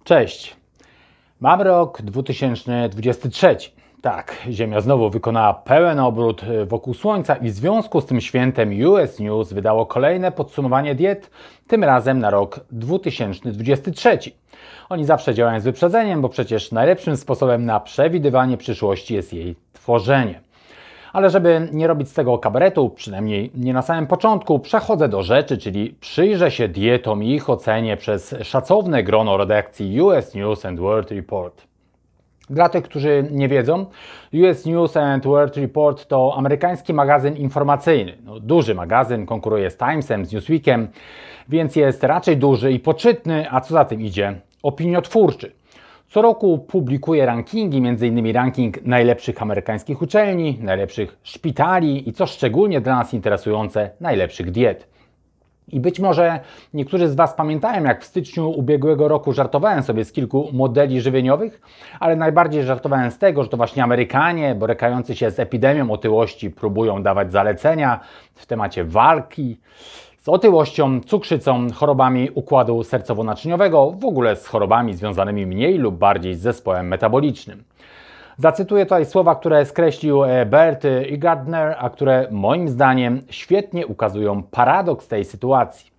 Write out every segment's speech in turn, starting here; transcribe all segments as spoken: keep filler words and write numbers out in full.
Cześć. Mam rok dwa tysiące dwudziesty trzeci. Tak, Ziemia znowu wykonała pełen obrót wokół Słońca i w związku z tym świętem U S News wydało kolejne podsumowanie diet, tym razem na rok dwa tysiące dwudziesty trzeci. Oni zawsze działają z wyprzedzeniem, bo przecież najlepszym sposobem na przewidywanie przyszłości jest jej tworzenie. Ale żeby nie robić z tego kabaretu, przynajmniej nie na samym początku, przechodzę do rzeczy, czyli przyjrzę się dietom i ich ocenie przez szacowne grono redakcji U S News and World Report. Dla tych, którzy nie wiedzą, U S News and World Report to amerykański magazyn informacyjny. No, duży magazyn, konkuruje z Timesem, z Newsweekiem, więc jest raczej duży i poczytny, a co za tym idzie, opiniotwórczy. Co roku publikuje rankingi, m.in. ranking najlepszych amerykańskich uczelni, najlepszych szpitali i co szczególnie dla nas interesujące, najlepszych diet. I być może niektórzy z Was pamiętają, jak w styczniu ubiegłego roku żartowałem sobie z kilku modeli żywieniowych, ale najbardziej żartowałem z tego, że to właśnie Amerykanie, borykający się z epidemią otyłości, próbują dawać zalecenia w temacie walki z otyłością, cukrzycą, chorobami układu sercowo-naczyniowego, w ogóle z chorobami związanymi mniej lub bardziej z zespołem metabolicznym. Zacytuję tutaj słowa, które skreślił Bert i Gardner, a które moim zdaniem świetnie ukazują paradoks tej sytuacji.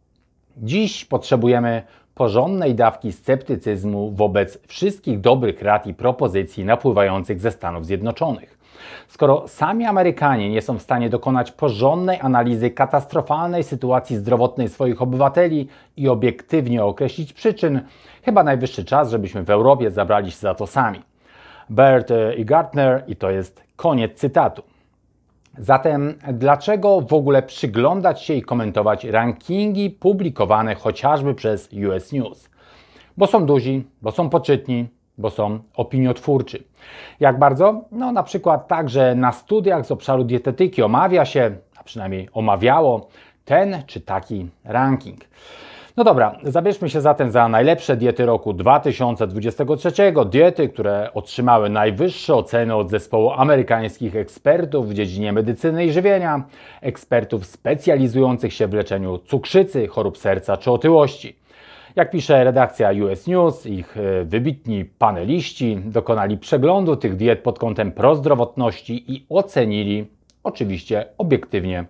Dziś potrzebujemy porządnej dawki sceptycyzmu wobec wszystkich dobrych rad i propozycji napływających ze Stanów Zjednoczonych. Skoro sami Amerykanie nie są w stanie dokonać porządnej analizy katastrofalnej sytuacji zdrowotnej swoich obywateli i obiektywnie określić przyczyn, chyba najwyższy czas, żebyśmy w Europie zabrali się za to sami. Bert i Gardner i to jest koniec cytatu. Zatem dlaczego w ogóle przyglądać się i komentować rankingi publikowane chociażby przez U S News? Bo są duzi, bo są poczytni, bo są opiniotwórczy. Jak bardzo? No na przykład tak, że na studiach z obszaru dietetyki omawia się, a przynajmniej omawiało, ten czy taki ranking. No dobra, zabierzmy się zatem za najlepsze diety roku dwa tysiące dwudziestego trzeciego. Diety, które otrzymały najwyższe oceny od zespołu amerykańskich ekspertów w dziedzinie medycyny i żywienia, ekspertów specjalizujących się w leczeniu cukrzycy, chorób serca czy otyłości. Jak pisze redakcja U S News, ich wybitni paneliści dokonali przeglądu tych diet pod kątem prozdrowotności i ocenili, oczywiście obiektywnie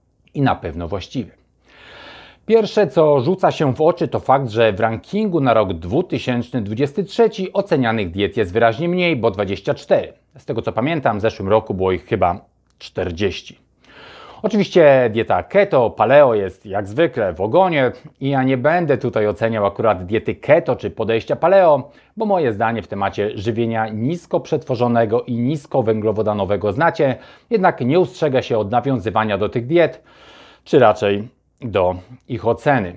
i na pewno właściwie. Pierwsze, co rzuca się w oczy, to fakt, że w rankingu na rok dwa tysiące dwudziesty trzeci ocenianych diet jest wyraźnie mniej, bo dwadzieścia cztery. Z tego co pamiętam, w zeszłym roku było ich chyba czterdzieści. Oczywiście dieta keto, paleo jest jak zwykle w ogonie i ja nie będę tutaj oceniał akurat diety keto czy podejścia paleo, bo moje zdanie w temacie żywienia nisko przetworzonego i niskowęglowodanowego znacie, jednak nie ustrzega się od nawiązywania do tych diet, czy raczej do ich oceny.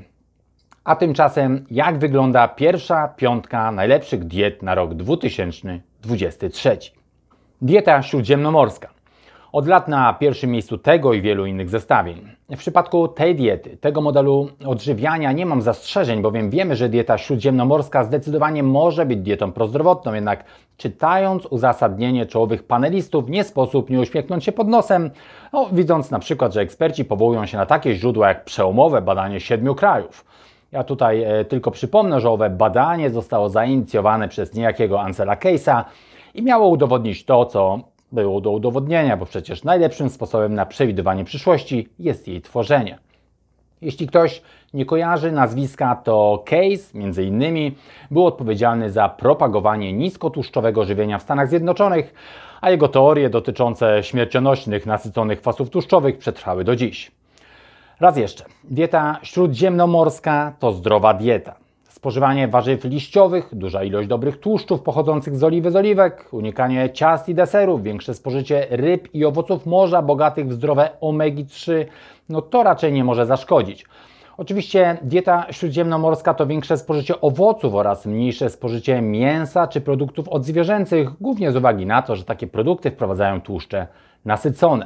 A tymczasem jak wygląda pierwsza piątka najlepszych diet na rok dwa tysiące dwudziesty trzeci? Dieta śródziemnomorska. Od lat na pierwszym miejscu tego i wielu innych zestawień. W przypadku tej diety, tego modelu odżywiania nie mam zastrzeżeń, bowiem wiemy, że dieta śródziemnomorska zdecydowanie może być dietą prozdrowotną, jednak czytając uzasadnienie czołowych panelistów nie sposób nie uśmiechnąć się pod nosem, no, widząc na przykład, że eksperci powołują się na takie źródła jak przełomowe badanie siedmiu krajów. Ja tutaj e, tylko przypomnę, że owe badanie zostało zainicjowane przez niejakiego Ancela Case'a i miało udowodnić to, co było do udowodnienia, bo przecież najlepszym sposobem na przewidywanie przyszłości jest jej tworzenie. Jeśli ktoś nie kojarzy nazwiska, to Case, między innymi, był odpowiedzialny za propagowanie niskotłuszczowego żywienia w Stanach Zjednoczonych, a jego teorie dotyczące śmiercionośnych nasyconych kwasów tłuszczowych przetrwały do dziś. Raz jeszcze, dieta śródziemnomorska to zdrowa dieta. Spożywanie warzyw liściowych, duża ilość dobrych tłuszczów pochodzących z oliwy z oliwek, unikanie ciast i deserów, większe spożycie ryb i owoców morza bogatych w zdrowe omegi trzy, no to raczej nie może zaszkodzić. Oczywiście dieta śródziemnomorska to większe spożycie owoców oraz mniejsze spożycie mięsa czy produktów odzwierzęcych, głównie z uwagi na to, że takie produkty wprowadzają tłuszcze nasycone.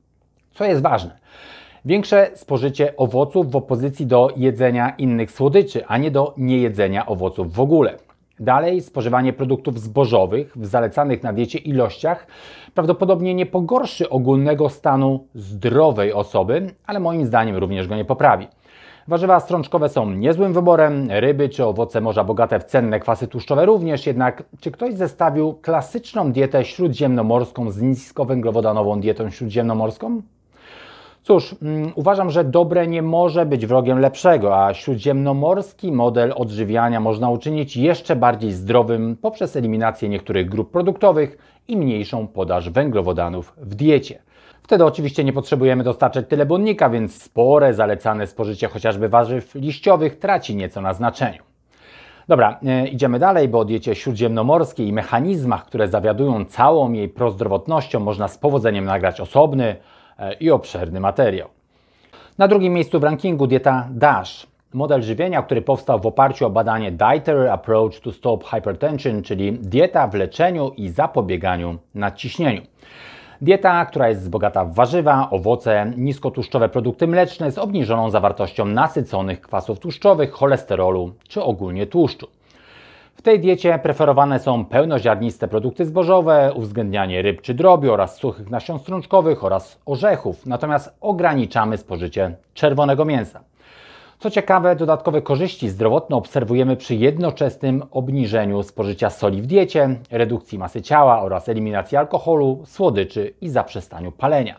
Co jest ważne? Większe spożycie owoców w opozycji do jedzenia innych słodyczy, a nie do niejedzenia owoców w ogóle. Dalej, spożywanie produktów zbożowych w zalecanych na diecie ilościach prawdopodobnie nie pogorszy ogólnego stanu zdrowej osoby, ale moim zdaniem również go nie poprawi. Warzywa strączkowe są niezłym wyborem, ryby czy owoce morza bogate w cenne kwasy tłuszczowe również, jednak czy ktoś zestawił klasyczną dietę śródziemnomorską z niskowęglowodanową dietą śródziemnomorską? Cóż, um, uważam, że dobre nie może być wrogiem lepszego, a śródziemnomorski model odżywiania można uczynić jeszcze bardziej zdrowym poprzez eliminację niektórych grup produktowych i mniejszą podaż węglowodanów w diecie. Wtedy oczywiście nie potrzebujemy dostarczać tyle błonnika, więc spore zalecane spożycie chociażby warzyw liściowych traci nieco na znaczeniu. Dobra, e, idziemy dalej, bo o diecie śródziemnomorskiej i mechanizmach, które zawiadują całą jej prozdrowotnością, można z powodzeniem nagrać osobny e, i obszerny materiał. Na drugim miejscu w rankingu dieta DASH. Model żywienia, który powstał w oparciu o badanie Dietary Approach to Stop Hypertension, czyli dieta w leczeniu i zapobieganiu nadciśnieniu. Dieta, która jest bogata w warzywa, owoce, niskotłuszczowe produkty mleczne z obniżoną zawartością nasyconych kwasów tłuszczowych, cholesterolu czy ogólnie tłuszczu. W tej diecie preferowane są pełnoziarniste produkty zbożowe, uwzględnianie ryb czy drobiu oraz suchych nasion strączkowych oraz orzechów, natomiast ograniczamy spożycie czerwonego mięsa. Co ciekawe, dodatkowe korzyści zdrowotne obserwujemy przy jednoczesnym obniżeniu spożycia soli w diecie, redukcji masy ciała oraz eliminacji alkoholu, słodyczy i zaprzestaniu palenia.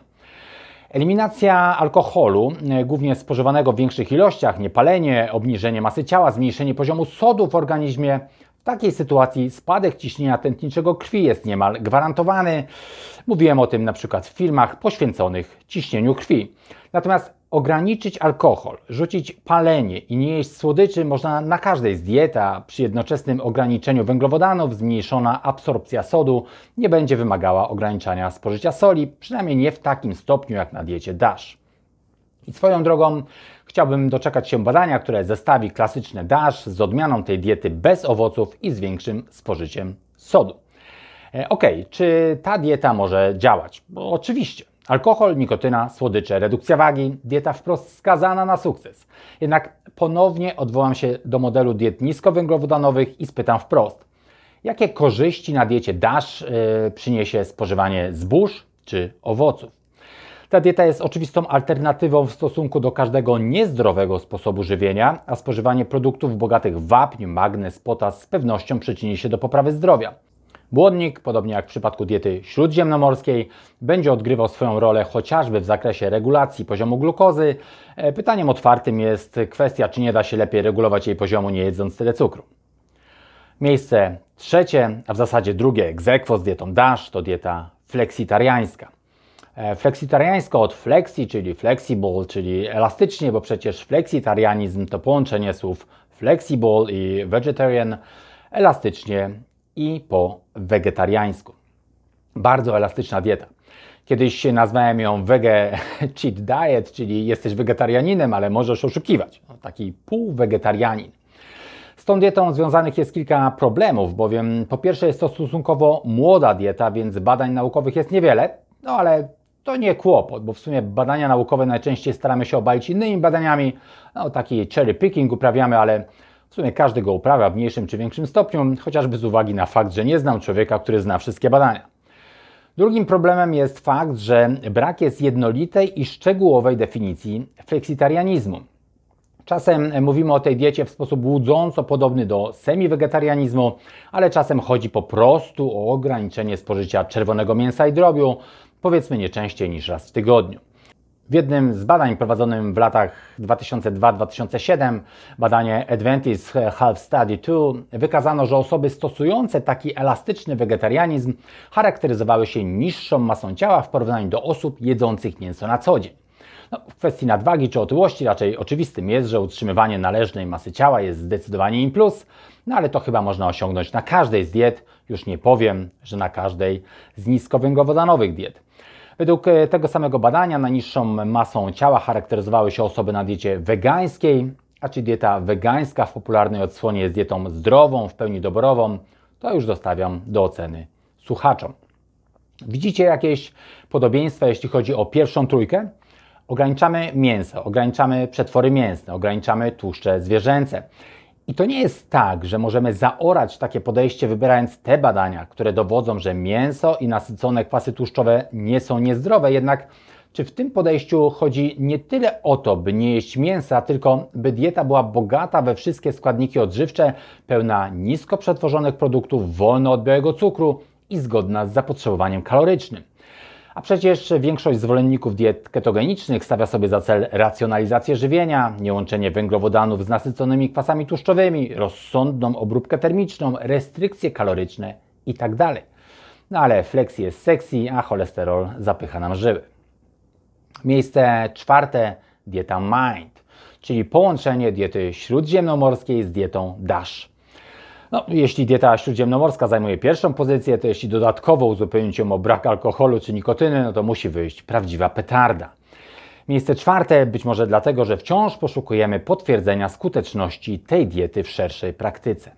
Eliminacja alkoholu, głównie spożywanego w większych ilościach, niepalenie, obniżenie masy ciała, zmniejszenie poziomu sodu w organizmie. W takiej sytuacji spadek ciśnienia tętniczego krwi jest niemal gwarantowany. Mówiłem o tym na przykład w filmach poświęconych ciśnieniu krwi. Natomiast ograniczyć alkohol, rzucić palenie i nie jeść słodyczy można na każdej z diet, a przy jednoczesnym ograniczeniu węglowodanów zmniejszona absorpcja sodu nie będzie wymagała ograniczania spożycia soli, przynajmniej nie w takim stopniu jak na diecie DASH. I swoją drogą chciałbym doczekać się badania, które zestawi klasyczne DASH z odmianą tej diety bez owoców i z większym spożyciem sodu. E, ok, czy ta dieta może działać? Bo oczywiście. Alkohol, nikotyna, słodycze, redukcja wagi, dieta wprost skazana na sukces. Jednak ponownie odwołam się do modelu diet niskowęglowodanowych i spytam wprost, jakie korzyści na diecie DASH yy, przyniesie spożywanie zbóż czy owoców? Ta dieta jest oczywistą alternatywą w stosunku do każdego niezdrowego sposobu żywienia, a spożywanie produktów bogatych w wapń, magnez, potas z pewnością przyczyni się do poprawy zdrowia. Błonnik, podobnie jak w przypadku diety śródziemnomorskiej, będzie odgrywał swoją rolę chociażby w zakresie regulacji poziomu glukozy. Pytaniem otwartym jest kwestia, czy nie da się lepiej regulować jej poziomu, nie jedząc tyle cukru. Miejsce trzecie, a w zasadzie drugie ex aequo z dietą DASH, to dieta fleksitariańska. Fleksitariańska od flexi, czyli flexible, czyli elastycznie, bo przecież fleksitarianizm to połączenie słów flexible i vegetarian, elastycznie i po wegetariańsku. Bardzo elastyczna dieta. Kiedyś nazwałem ją wege cheat diet, czyli jesteś wegetarianinem, ale możesz oszukiwać. No, taki półwegetarianin. Z tą dietą związanych jest kilka problemów, bowiem po pierwsze jest to stosunkowo młoda dieta, więc badań naukowych jest niewiele, no ale to nie kłopot, bo w sumie badania naukowe najczęściej staramy się obalić innymi badaniami. No, taki cherry picking uprawiamy, ale w sumie każdy go uprawia w mniejszym czy większym stopniu, chociażby z uwagi na fakt, że nie znam człowieka, który zna wszystkie badania. Drugim problemem jest fakt, że brak jest jednolitej i szczegółowej definicji fleksitarianizmu. Czasem mówimy o tej diecie w sposób łudząco podobny do semi-wegetarianizmu, ale czasem chodzi po prostu o ograniczenie spożycia czerwonego mięsa i drobiu, powiedzmy nie częściej niż raz w tygodniu. W jednym z badań prowadzonym w latach dwa tysiące drugi do dwa tysiące siódmego, badanie Adventist Health Study dwa, wykazano, że osoby stosujące taki elastyczny wegetarianizm charakteryzowały się niższą masą ciała w porównaniu do osób jedzących mięso na co dzień. No, w kwestii nadwagi czy otyłości raczej oczywistym jest, że utrzymywanie należnej masy ciała jest zdecydowanie im plus, no ale to chyba można osiągnąć na każdej z diet, już nie powiem, że na każdej z niskowęglowodanowych diet. Według tego samego badania najniższą masą ciała charakteryzowały się osoby na diecie wegańskiej, a czy dieta wegańska w popularnej odsłonie jest dietą zdrową, w pełni doborową, to już zostawiam do oceny słuchaczom. Widzicie jakieś podobieństwa, jeśli chodzi o pierwszą trójkę? Ograniczamy mięso, ograniczamy przetwory mięsne, ograniczamy tłuszcze zwierzęce. I to nie jest tak, że możemy zaorać takie podejście, wybierając te badania, które dowodzą, że mięso i nasycone kwasy tłuszczowe nie są niezdrowe, jednak Czy w tym podejściu chodzi nie tyle o to, by nie jeść mięsa, tylko by dieta była bogata we wszystkie składniki odżywcze, pełna nisko przetworzonych produktów, wolna od białego cukru i zgodna z zapotrzebowaniem kalorycznym? A przecież większość zwolenników diet ketogenicznych stawia sobie za cel racjonalizację żywienia, niełączenie węglowodanów z nasyconymi kwasami tłuszczowymi, rozsądną obróbkę termiczną, restrykcje kaloryczne itd. No ale flexi jest sexy, a cholesterol zapycha nam żyły. Miejsce czwarte, dieta Mind, czyli połączenie diety śródziemnomorskiej z dietą DASH. No, jeśli dieta śródziemnomorska zajmuje pierwszą pozycję, to jeśli dodatkowo uzupełnić ją o brak alkoholu czy nikotyny, no to musi wyjść prawdziwa petarda. Miejsce czwarte być może dlatego, że wciąż poszukujemy potwierdzenia skuteczności tej diety w szerszej praktyce.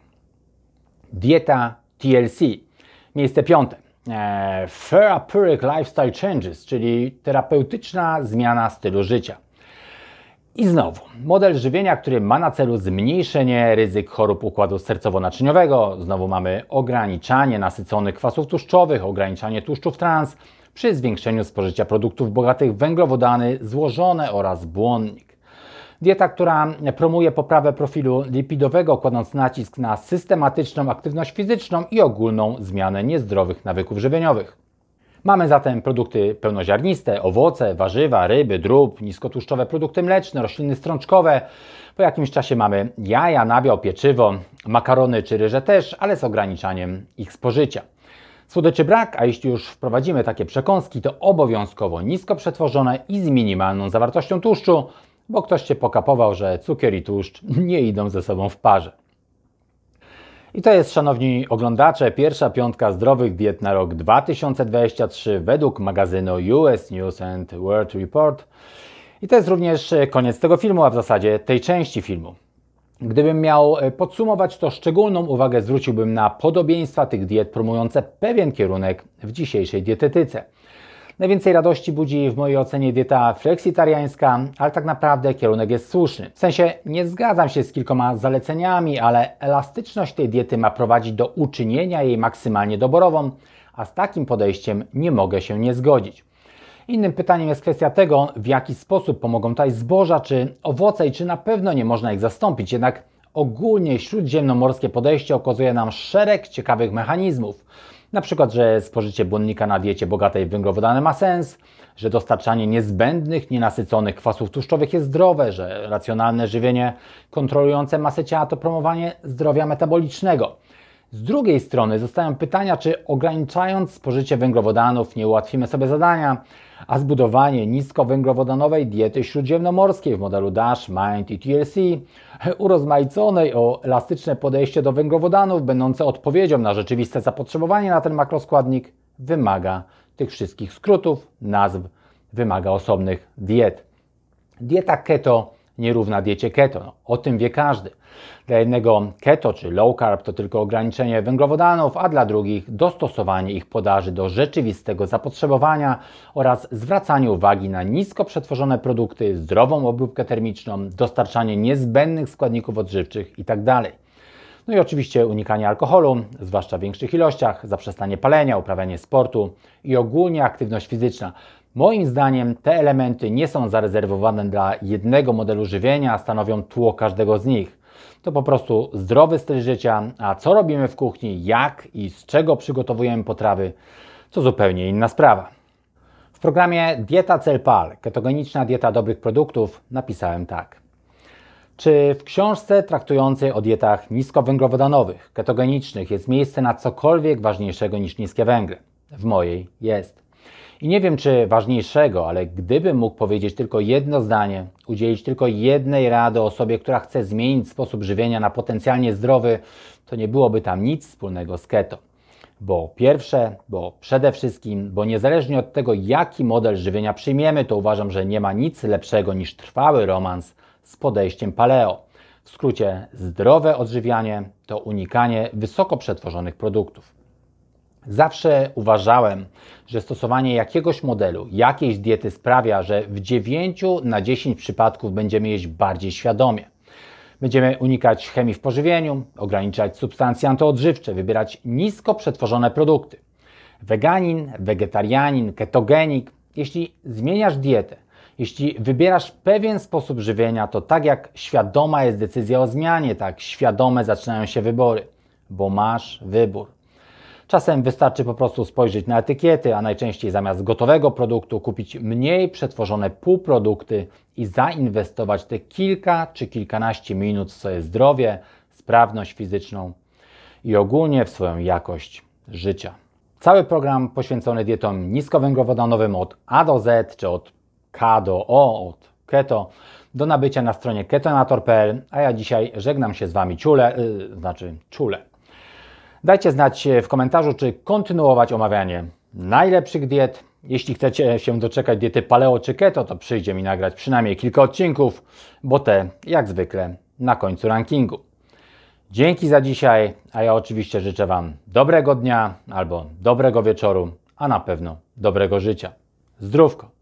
Dieta T L C. Miejsce piąte. Eee, Therapeutic Lifestyle Changes, czyli terapeutyczna zmiana stylu życia. I znowu, model żywienia, który ma na celu zmniejszenie ryzyk chorób układu sercowo-naczyniowego. Znowu mamy ograniczanie nasyconych kwasów tłuszczowych, ograniczanie tłuszczów trans przy zwiększeniu spożycia produktów bogatych w węglowodany złożone oraz błonnik. Dieta, która promuje poprawę profilu lipidowego, kładąc nacisk na systematyczną aktywność fizyczną i ogólną zmianę niezdrowych nawyków żywieniowych. Mamy zatem produkty pełnoziarniste, owoce, warzywa, ryby, drób, niskotłuszczowe produkty mleczne, rośliny strączkowe. Po jakimś czasie mamy jaja, nabiał, pieczywo, makarony czy ryże też, ale z ograniczaniem ich spożycia. Słodyczy brak, a jeśli już wprowadzimy takie przekąski, to obowiązkowo nisko przetworzone i z minimalną zawartością tłuszczu, bo ktoś się pokapował, że cukier i tłuszcz nie idą ze sobą w parze. I to jest, szanowni oglądacze, pierwsza piątka zdrowych diet na rok dwa tysiące dwudziesty trzeci według magazynu U S News and World Report. I to jest również koniec tego filmu, a w zasadzie tej części filmu. Gdybym miał podsumować, to szczególną uwagę zwróciłbym na podobieństwa tych diet promujące pewien kierunek w dzisiejszej dietetyce. Najwięcej radości budzi w mojej ocenie dieta fleksitariańska, ale tak naprawdę kierunek jest słuszny. W sensie nie zgadzam się z kilkoma zaleceniami, ale elastyczność tej diety ma prowadzić do uczynienia jej maksymalnie doborową, a z takim podejściem nie mogę się nie zgodzić. Innym pytaniem jest kwestia tego, w jaki sposób pomogą tutaj zboża czy owoce i czy na pewno nie można ich zastąpić. Jednak ogólnie śródziemnomorskie podejście okazuje nam szereg ciekawych mechanizmów. Na przykład, że spożycie błonnika na diecie bogatej w węglowodany ma sens, że dostarczanie niezbędnych, nienasyconych kwasów tłuszczowych jest zdrowe, że racjonalne żywienie kontrolujące masę ciała to promowanie zdrowia metabolicznego. Z drugiej strony zostają pytania, czy ograniczając spożycie węglowodanów nie ułatwimy sobie zadania, a zbudowanie niskowęglowodanowej diety śródziemnomorskiej w modelu DASH, Mind i T L C, urozmaiconej o elastyczne podejście do węglowodanów, będące odpowiedzią na rzeczywiste zapotrzebowanie na ten makroskładnik, wymaga tych wszystkich skrótów, nazw, wymaga osobnych diet. Dieta keto nierówna diecie keto. No, o tym wie każdy. Dla jednego keto czy low carb to tylko ograniczenie węglowodanów, a dla drugich dostosowanie ich podaży do rzeczywistego zapotrzebowania oraz zwracanie uwagi na nisko przetworzone produkty, zdrową obróbkę termiczną, dostarczanie niezbędnych składników odżywczych itd. No i oczywiście unikanie alkoholu, zwłaszcza w większych ilościach, zaprzestanie palenia, uprawianie sportu i ogólnie aktywność fizyczna. Moim zdaniem te elementy nie są zarezerwowane dla jednego modelu żywienia, a stanowią tło każdego z nich. To po prostu zdrowy styl życia, a co robimy w kuchni, jak i z czego przygotowujemy potrawy, to zupełnie inna sprawa. W programie Dieta Cel P A L, ketogeniczna dieta dobrych produktów, napisałem tak. Czy w książce traktującej o dietach niskowęglowodanowych, ketogenicznych jest miejsce na cokolwiek ważniejszego niż niskie węgle? W mojej jest. I nie wiem, czy ważniejszego, ale gdybym mógł powiedzieć tylko jedno zdanie, udzielić tylko jednej rady osobie, która chce zmienić sposób żywienia na potencjalnie zdrowy, to nie byłoby tam nic wspólnego z keto. Bo pierwsze, bo przede wszystkim, bo niezależnie od tego, jaki model żywienia przyjmiemy, to uważam, że nie ma nic lepszego niż trwały romans z podejściem paleo. W skrócie, zdrowe odżywianie to unikanie wysoko przetworzonych produktów. Zawsze uważałem, że stosowanie jakiegoś modelu, jakiejś diety sprawia, że w dziewięciu na dziesięć przypadków będziemy jeść bardziej świadomie. Będziemy unikać chemii w pożywieniu, ograniczać substancje antyodżywcze, wybierać nisko przetworzone produkty. Weganin, wegetarianin, ketogenik jeśli zmieniasz dietę, jeśli wybierasz pewien sposób żywienia, to tak jak świadoma jest decyzja o zmianie, tak świadome zaczynają się wybory, bo masz wybór. Czasem wystarczy po prostu spojrzeć na etykiety, a najczęściej zamiast gotowego produktu kupić mniej przetworzone półprodukty i zainwestować te kilka czy kilkanaście minut w swoje zdrowie, sprawność fizyczną i ogólnie w swoją jakość życia. Cały program poświęcony dietom niskowęglowodanowym od A do Z, czy od K do O, od keto, do nabycia na stronie ketonator kropka p l, a ja dzisiaj żegnam się z Wami ciule, yy, znaczy czule. Dajcie znać w komentarzu, czy kontynuować omawianie najlepszych diet. Jeśli chcecie się doczekać diety paleo czy keto, to przyjdzie mi nagrać przynajmniej kilka odcinków, bo te, jak zwykle, na końcu rankingu. Dzięki za dzisiaj, a ja oczywiście życzę Wam dobrego dnia albo dobrego wieczoru, a na pewno dobrego życia. Zdrówko!